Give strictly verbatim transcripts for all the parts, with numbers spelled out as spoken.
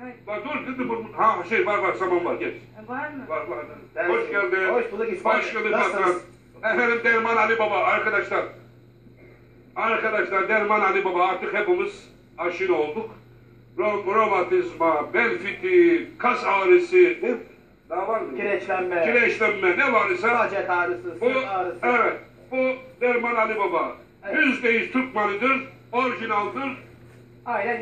Var, dur, dur, dur. Ha şey var var, saman var, geç. Var mı? Var var. Ben Hoş geldin. Hoş bulduk İsmail. Hoş geldin Nasılsınız? patron. Efendim Derman Ali Baba arkadaşlar. Arkadaşlar Derman Ali Baba artık hepimiz aşina olduk. Ro romatizma, bel fiti, kas ağrısı, ne? Daha var mı? Kireçlenme. Kireçlenme ne var ise. Bacak ağrısı, Bu, sırt ağrısı. evet. Bu Derman Ali Baba. Evet. Yüzde yüz Türk malıdır, orijinaldir. Aynen.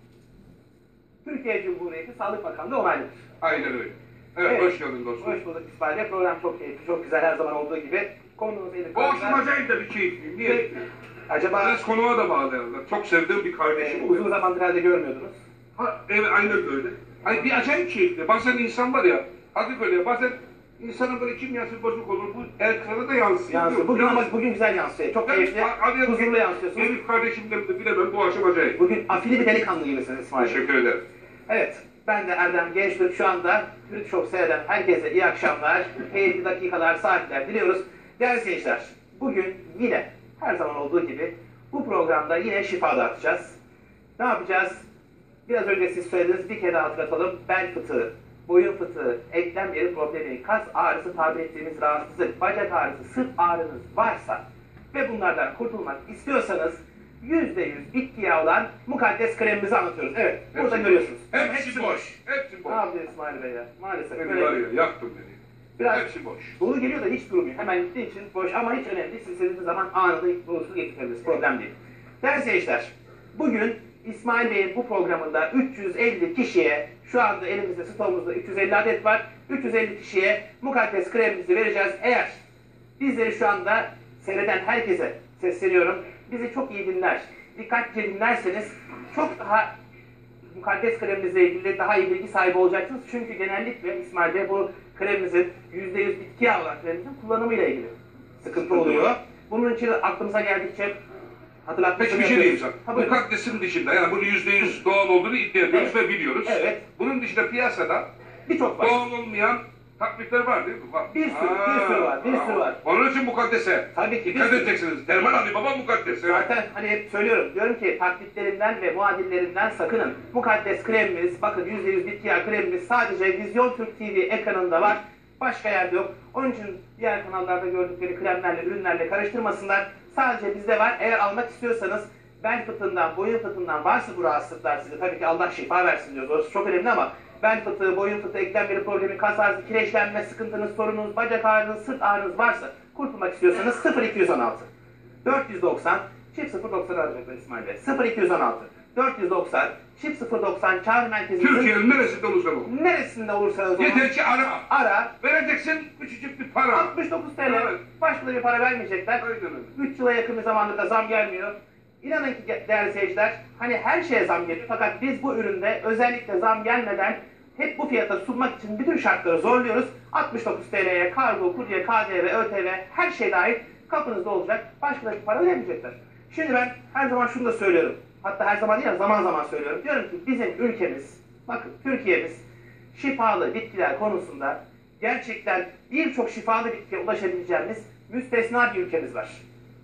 Türkiye Cumhuriyeti Sağlık Bakanlığı onaylıdır. Aynen öyle. Evet, Evet. hoş geldin dostum. Hoş bulduk İsmail Bey. Program çok keyifli, çok güzel her zaman olduğu gibi. Konumuz Elif Boğazım acayip de bir keyifliyim. Niye? Acaba Biraz konuğa da bağlayalım. Çok sevdiğim bir kardeşim e, oluyor. uzun zamandır herhalde görmüyordunuz. Ha, evet, aynen öyle. Ay, bir acayip keyifli. Bazen insan var ya, hadi böyle, bazen insanın böyle kimyası bozuk olur, bu ekrana da yansıyor. Yansıyor. Bugün ama bugün güzel yansıyor. Çok keyifli, huzurlu yansıyorsunuz. Elif kardeşimden de bilemem, bu akşam acayip. Bugün afili bir delikanlı gibisiniz İsmail Bey. Teşekkür ederim. Evet, ben de Erdem Gençtürk. Şu anda Türk Şok seyreden herkese iyi akşamlar, keyifli dakikalar, saatler diliyoruz. Değerli seyirciler, bugün yine her zaman olduğu gibi bu programda yine şifa dağıtacağız. Ne yapacağız? Biraz önce siz söylediniz, bir kere hatırlatalım. Bel fıtığı, boyun fıtığı, eklem yeri problemi, kas ağrısı tabir ettiğimiz rahatsızlık, bacak ağrısı, sırt ağrınız varsa ve bunlardan kurtulmak istiyorsanız yüzde yüz bitkiye olan mukaddes kremimizi anlatıyoruz. Evet, Hepsi burada boş. görüyorsunuz. Hepsi boş. Hepsi boş. Ne yapıyor İsmail Bey ya? Maalesef. Beni Böyle var ya, yaktın beni. biraz Hepsi boş. dolu geliyor da hiç durmuyor. Hemen gittiği için boş ama hiç önemli değil. Siz istediğiniz zaman anında dolusunu getirebiliriz. Problem değil. Değerli seyirciler, bugün İsmail Bey'in bu programında üç yüz elli kişiye, şu anda elimizde stoğumuzda üç yüz elli adet var. üç yüz elli kişiye mukaddes kremimizi vereceğiz. Eğer bizleri şu anda seyreden herkese sesleniyorum. Bizi çok iyi dinler, dikkatlice dinlerseniz çok daha mukaddes kremimizle ilgili daha iyi bilgi sahibi olacaksınız. Çünkü genellikle İsmail Bey bu kremimizin yüzde yüz bitki yağı olan kremimizin kullanımıyla ilgili sıkıntı oluyor. Bunun için aklımıza geldikçe hatırlatmak Peki bir şey diyeyim Ha, sana. buyurun. Mukaddesin dışında, yani bunun yüzde yüz doğal olduğunu iddia ediyoruz Evet. ve biliyoruz. Evet. Bunun dışında piyasada Birçok var. doğal olmayan takvikler var değil mi? Var. Bir sürü, bir sürü var, bir sürü var. Onun için mukaddese. Tabii ki. bir Dikkat sürü. edeceksiniz. Derman Ali Baba mukaddes. Evet. Zaten hani hep söylüyorum. Diyorum ki taklitlerinden ve muadillerinden sakının. Mukaddes kremimiz, bakın yüzde yüz bitki yağı kremimiz sadece Vizyon Türk T V ekranında var. Başka yerde yok. Onun için diğer kanallarda gördükleri kremlerle, ürünlerle karıştırmasınlar. Sadece bizde var. Eğer almak istiyorsanız bel fıtığından, boyun fıtığından varsa bu rahatsızlıklar size, tabii ki Allah şifa versin diyoruz. Orası çok önemli ama bel fıtığı, boyun fıtığı, eklem yeri problemi, kas ağrısı, kireçlenme, sıkıntınız, sorunuz, bacak ağrınız, sırt ağrınız varsa kurtulmak istiyorsanız sıfır iki yüz on altı dört yüz doksan çift sıfır doksan arayacaklar İsmail Bey. sıfır iki yüz on altı dört yüz doksan çift sıfır doksan çağrı merkezimizin Türkiye'nin neresinde olursan ol. neresinde olursanız olun Yeter ki ara. ara. Vereceksin küçücük bir para. altmış dokuz TL. Evet. Başka da bir para vermeyecekler. Aynen öyle. üç yıla yakın bir zamanda da zam gelmiyor. İnanın ki değerli seyirciler, hani her şeye zam geliyor fakat biz bu üründe özellikle zam gelmeden hep bu fiyata sunmak için bütün şartları zorluyoruz. altmış dokuz TL'ye kargo, kurye, K D V, Ö T V her şey dahil kapınızda olacak. Başka da bir para vermeyecekler. Şimdi ben her zaman şunu da söylüyorum. Hatta her zaman değil ama zaman zaman söylüyorum. Diyorum ki bizim ülkemiz, bakın Türkiye'miz şifalı bitkiler konusunda gerçekten birçok şifalı bitkiye ulaşabileceğimiz müstesna bir ülkemiz var.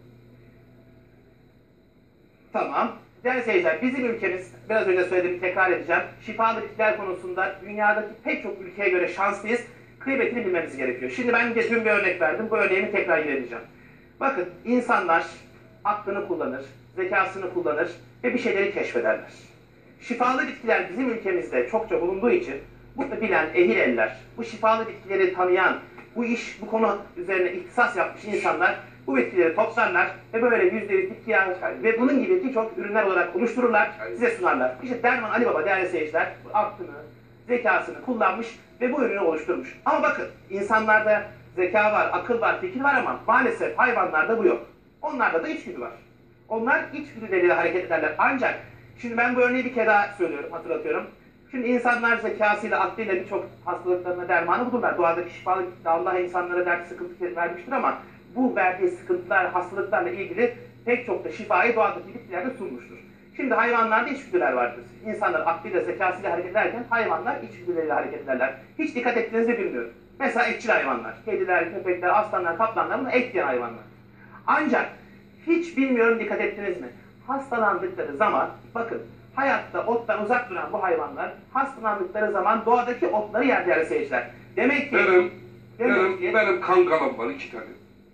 Tamam. Değerli seyirciler, bizim ülkemiz, biraz önce söylediğimi tekrar edeceğim, şifalı bitkiler konusunda dünyadaki pek çok ülkeye göre şanslıyız. Kıymetini bilmemiz gerekiyor. Şimdi ben de dün bir örnek verdim, bu örneğimi tekrar vereceğim. Bakın, insanlar aklını kullanır, zekasını kullanır ve bir şeyleri keşfederler. Şifalı bitkiler bizim ülkemizde çokça bulunduğu için bunu bilen ehil eller, bu şifalı bitkileri tanıyan, bu iş, bu konu üzerine ihtisas yapmış insanlar bu bitkileri toplarlar ve böyle yüzde yüz bitki yağı ve bunun gibi birçok ürünler olarak oluştururlar, size sunarlar. İşte Derman Ali Baba değerli seyirciler bu aklını, zekasını kullanmış ve bu ürünü oluşturmuş. Ama bakın insanlarda zeka var, akıl var, fikir var ama maalesef hayvanlarda bu yok. Onlarda da içgüdü var. Onlar içgüdüleriyle hareket ederler. Ancak şimdi ben bu örneği bir kere daha söylüyorum, hatırlatıyorum. Şimdi insanlar zekasıyla, aklıyla birçok hastalıklarına dermanı bulurlar. Doğadaki şifalı Allah insanlara dert sıkıntı vermiştir ama bu verdiği sıkıntılar, hastalıklarla ilgili pek çok da şifayı doğadaki bitkilerde sunmuştur. Şimdi hayvanlarda içgüdüler vardır. İnsanlar aklıyla, zekasıyla hareket ederken hayvanlar içgüdüleriyle hareket ederler. Hiç dikkat ettiğinizi bilmiyorum. Mesela etçil hayvanlar, kediler, köpekler, aslanlar, kaplanlar bunlar et yiyen hayvanlar. Ancak hiç bilmiyorum dikkat ettiniz mi? hastalandıkları zaman, bakın hayatta ottan uzak duran bu hayvanlar hastalandıkları zaman doğadaki otları yer değerli seyirciler. Demek ki, Benim, demek benim, ki, benim kankalam var iki tane.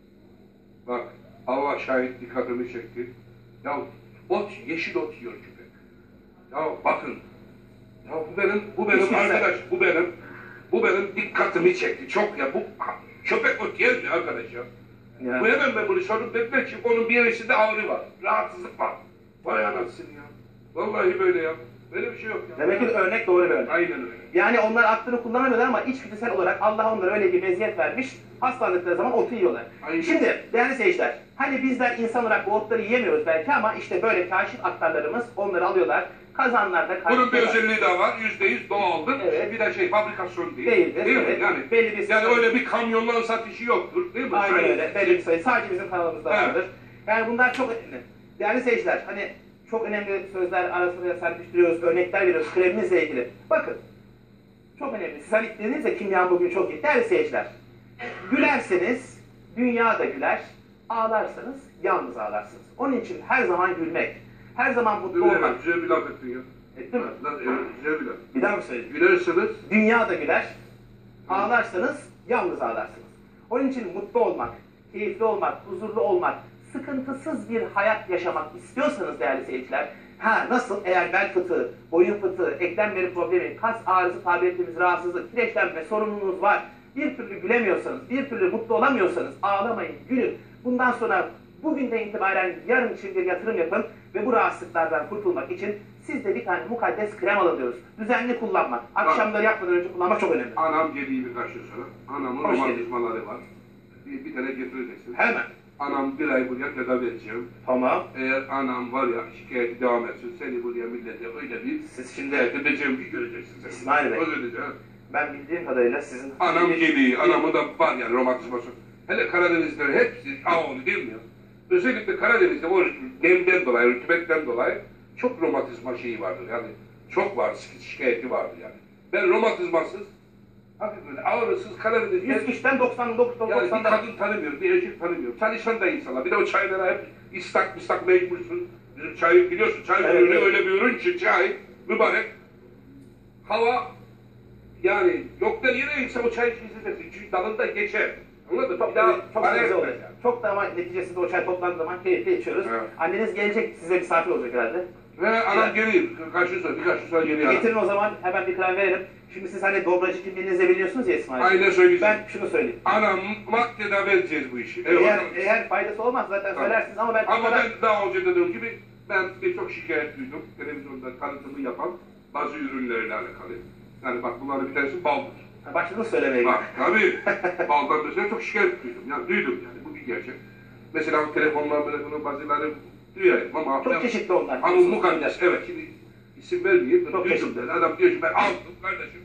Bak, Allah şahit dikkatimi çekti. Ya ot, yeşil ot yiyor köpek. Ya bakın, ya bu benim, bu benim Hiç arkadaş, bu benim, bu benim dikkatimi çekti. Çok ya, bu köpek ot yer mi arkadaş ya? ya. Bu hemen ben bunu sordum dediler ki onun bir yerisinde ağrı var, rahatsızlık var. Vay anasını ya. Vallahi böyle ya. Böyle bir şey yok ya. Demek ki örnek doğru bir örnek. Aynen öyle. Yani onlar aklını kullanamıyorlar ama içgüdüsel olarak Allah onlara öyle bir meziyet vermiş, hastalandıkları zaman otu yiyorlar. Aynen. Şimdi değerli seyirciler, hani bizler insan olarak bu otları yiyemiyoruz belki ama işte böyle kaşif aktarlarımız onları alıyorlar. Kazanlarda Bunun bir kaynatıyorlar. özelliği daha var. Yüzde yüz doğaldır. Evet. Bir de şey fabrikasyon değil. Değildir, Değil evet. mi? Yani, Belli bir yani sayı- öyle bir kamyondan satışı yoktur. Değil mi? Aynen Hani- öyle. Belli bir sayı. Sadece bizim kanalımızda Evet. vardır. Yani bunlar çok önemli. Değerli seyirciler, hani çok önemli sözler arasında serpiştiriyoruz, örnekler veriyoruz kremimizle ilgili. Bakın, çok önemli. Siz hani dediniz ya kimya bugün çok iyi. Değerli seyirciler, gülerseniz dünya da güler, ağlarsanız yalnız ağlarsınız. Onun için her zaman gülmek, her zaman mutlu Güzel, olmak. güzel bir laf ettin ya. Etti mi? Lan, evet, güzel bir laf. Bir daha mı söyleyeyim? Gülerseniz Dünya da güler, ağlarsanız yalnız ağlarsınız. Onun için mutlu olmak, keyifli olmak, huzurlu olmak, sıkıntısız bir hayat yaşamak istiyorsanız değerli seyirciler, ha nasıl eğer bel fıtığı, boyun fıtığı, eklemleri problemi, kas ağrısı, tabir ettiğimiz rahatsızlık, kireçlenme sorununuz var, bir türlü gülemiyorsanız, bir türlü mutlu olamıyorsanız ağlamayın, gülün. Bundan sonra bugünden itibaren yarın için bir yatırım yapın ve bu rahatsızlıklardan kurtulmak için siz de bir tane mukaddes krem alın diyoruz. Düzenli kullanmak, akşamları yapmadan önce kullanmak çok önemli. anam geliyor birkaç yıl sonra. Anamın Hoş romatizmaları var. Bir, bir tane getireceksin. Hemen. Anam bir ay buraya tedavi edeceğim. Tamam. Eğer anam var ya şikayeti devam etsin, seni buraya millete öyle bir Siz şimdi edeceğim ki göreceksin sen. İsmail Bey. Öyle diyeceğim. ben bildiğim kadarıyla sizin... Anam geliyor, anamın da var yani romatizması. Hele Karadeniz'de hepsi ağolu değil mi ya? Özellikle Karadeniz'de o nemden dolayı, rütubetten dolayı çok romatizma şeyi vardır yani. Çok var, şikayeti vardır yani. Ben romatizmasız, hafif böyle ağrısız Karadeniz'de... yüz kişiden doksan dokuz Yani bir doksan kadın tanımıyorum, bir erkek tanımıyorum. Çalışan da insanlar. Bir de o çaylara hep istak mistak mecbursun. Bizim çay biliyorsun, çay Evet, ürünü evet. öyle bir ürün ki çay, mübarek. Hava, yani yoktan yere inse o çay içmesi çünkü dalında geçer. Anladın mı? Çok, Bir daha çok para güzel etmez oluyor. yani. Çok da ama neticesinde o çay toplandığı zaman keyifli içiyoruz. Evet. Anneniz gelecek, size misafir olacak herhalde. Ve anam geliyor, kaç gün sonra, birkaç gün sonra geliyor anam. Getirin o zaman, hemen bir krem verelim. Şimdi siz hani dobracı kimliğinizle biliyorsunuz ya İsmail. Aynen söyleyeceğim. Ben şunu söyleyeyim. Anam tedavi edeceğiz bu işi. Eğer, Eyvallah. eğer faydası olmaz zaten Tamam. söylersiniz ama ben... Ama ben daha önce dediğim gibi ben birçok şikayet duydum. Televizyonda tanıtımı yapan bazı ürünlerle alakalı. Yani bak bunların bir tanesi baldır. Ha, başladınız söylemeye. Bak tabii baldan mesela çok şikayet duydum. Yani duydum yani bu bir gerçek. Mesela telefonlar telefonun bazıları duyuyorum ama Çok ben- çeşitli onlar. Hanım mukaddes, evet şimdi isim vermeyeyim. Çok Duydum çeşitli. ben. Adam diyor ki ben aldım kardeşim.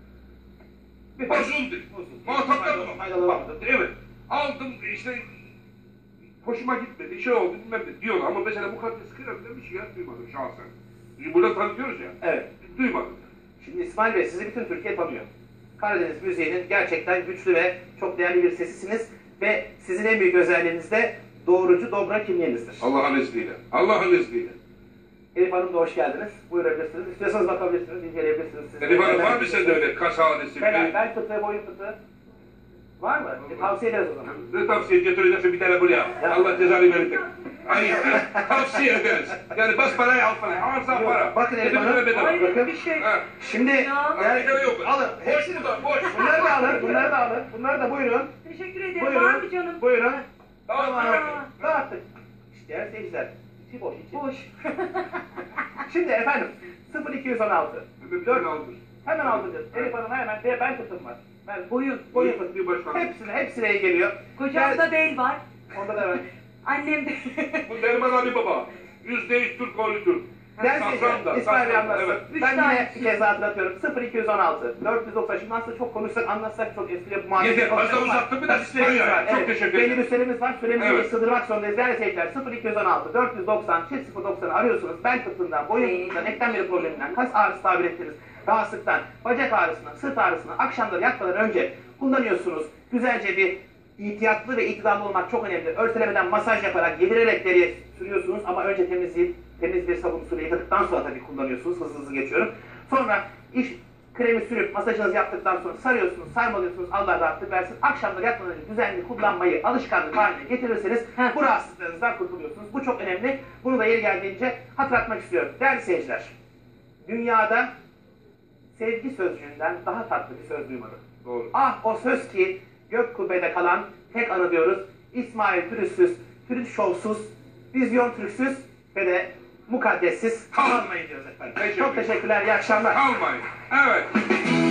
Bir Bozuldu. Bozuldu. Muhataplar Faydalı- mı? faydalı vardı. Evet. Aldım işte hoşuma gitmedi, şey oldu bilmem ne diyorlar ama mesela mukaddes kremde bir şey duymadım şahsen. Burada tanıtıyoruz ya. Evet. Duymadım. Şimdi İsmail Bey sizi bütün Türkiye tanıyor. Karadeniz müziğinin gerçekten güçlü ve çok değerli bir sesisiniz ve sizin en büyük özelliğiniz de doğrucu dobra kimliğinizdir. Allah'ın izniyle. Allah'ın izniyle. Elif Hanım da hoş geldiniz. Buyurabilirsiniz. İstiyorsanız bakabilirsiniz, inceleyebilirsiniz. Siz Elif Hanım de- var mı sende öyle kas hadisi? Bel, bel fıtığı, boyun fıtığı. Var mı? E, tavsiye ederiz o zaman. Ne tavsiye getireceksin bir tane buraya. Allah cezanı verecek. Hayır, tavsiye ederiz. Yani bas parayı al parayı. Arsa para. Bakın Elif Dedim Hanım. öyle bedava. Hayır Bakın. bir şey. Ha. Şimdi Ya. yani, Gerek yok. alın. Boş Hepsini. burada, boş. Bunları da alın. Bunları da alın. Bunları da buyurun. Teşekkür ederim. Buyurun. Var mı canım? Buyurun. Tamam. Tamam. tamam. Dağıttık. İşte değerli seyirciler. İçi boş içi. Boş. Şimdi efendim sıfır iki yüz on altı. Bir tane aldır. Hemen aldıracağız. Elif Hanım hemen bir ben fıtığım var. Ben Boyun. boyun Bir fıtığı. başkan. Hepsine hepsine iyi geliyor. Kocamda bel var. Onda da var. Annem de. Bu benim Ali Baba. Yüzde yüz Türk oğlu Türk. Değerli Safran seyirciler, da, İsmail Bey safran da, anlatsın. evet. Üç Ben tane. yine bir kez daha hatırlatıyorum. sıfır iki yüz on altı dört yüz doksan. Şimdi aslında çok konuşsak anlatsak çok eskiyle bu muhabbeti Yeter, fazla konuşalım ama uzattın, bir de tabii süremiz İsmail var. ya. Çok Evet, teşekkür belli ederim. bir süremiz var. Süremizi Evet. sığdırmak zorundayız. Değerli seyirciler sıfır iki yüz on altı dört yüz doksan çift sıfır doksanı arıyorsunuz. Bel fıtığından, boyun fıtığından, eklem yeri probleminden, kas ağrısı tabir ettiğiniz rahatsızlıktan, bacak ağrısından, sırt ağrısından akşamları yatmadan önce kullanıyorsunuz. Güzelce bir İhtiyatlı ve itidallı olmak çok önemli. Örselemeden masaj yaparak, yedirerek deriye sürüyorsunuz ama önce temizleyip, temiz bir sabun suyla yıkadıktan sonra tabii kullanıyorsunuz. Hızlı hızlı geçiyorum. Sonra iş kremi sürüp masajınızı yaptıktan sonra sarıyorsunuz, sarmalıyorsunuz. Allah rahatlık versin. Akşamda yatmadan önce düzenli kullanmayı alışkanlık haline getirirseniz bu rahatsızlıklarınızdan kurtuluyorsunuz. Bu çok önemli. Bunu da yeri geldiğince hatırlatmak istiyorum. Değerli seyirciler, dünyada sevgi sözcüğünden daha tatlı bir söz duymadım. Doğru. Ah o söz ki gök kubbede kalan tek anı diyoruz. İsmail Pürüzsüz, Pürüz Şovsuz, Vizyon Türksüz ve de mukaddessiz kalmayın diyoruz efendim. Teşekkür Çok teşekkürler, iyi akşamlar. Kalmayın. Evet.